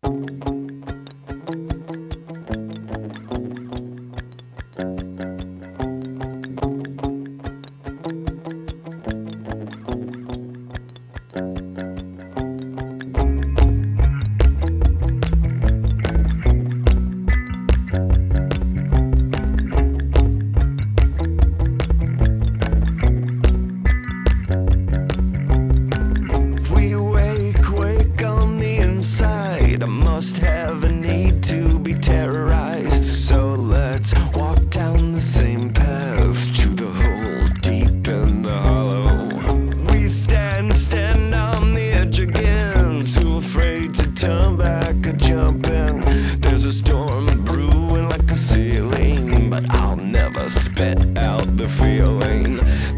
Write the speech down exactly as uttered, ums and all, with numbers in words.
I must have a need to be terrorized. So let's walk down the same path to the hole deep in the hollow. We stand, stand on the edge again, too afraid to turn back or jump in. There's a storm brewing like a ceiling, but I'll never spit out the feeling.